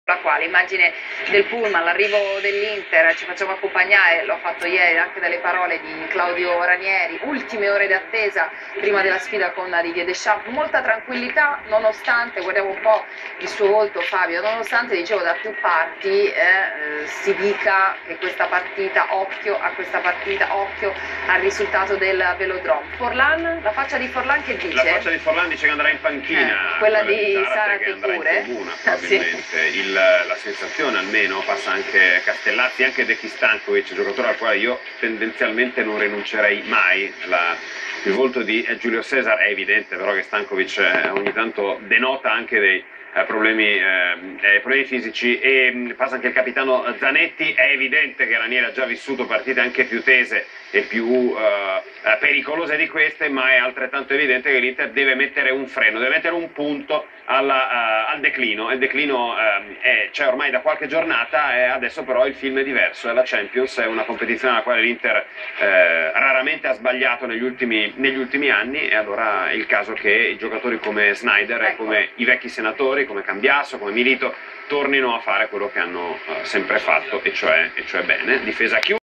La quale immagine del pullman, l'arrivo dell'Inter, ci facciamo accompagnare, l'ho fatto ieri anche dalle parole di Claudio Ranieri, ultime ore d'attesa prima della sfida con Didier Deschamps, molta tranquillità nonostante, guardiamo un po' il suo volto Fabio, nonostante dicevo da più parti si dica che questa partita, occhio a questa partita, occhio al risultato del Velodrome. Forlan, la faccia di Forlan che dice? La faccia di Forlan dice che andrà in panchina, quella di Sara che andrà in tribuna probabilmente. Sì. La sensazione almeno passa anche Castellazzi, anche Decky Stankovic, giocatore al quale io tendenzialmente non rinuncerei mai. Il volto di Giulio Cesar è evidente, però che Stankovic ogni tanto denota anche dei problemi fisici, e passa anche il capitano Zanetti. È evidente che Ranieri ha già vissuto partite anche più tese e più pericolose di queste, ma è altrettanto evidente che l'Inter deve mettere un freno, deve mettere un punto al declino. Il declino c'è ormai da qualche giornata, e adesso però il film è diverso. La Champions è una competizione alla quale l'Inter raramente ha sbagliato negli ultimi anni, e allora è il caso che i giocatori come Sneijder e come i vecchi senatori, come Cambiasso, come Milito, tornino a fare quello che hanno sempre fatto, e cioè bene, difesa chiusa.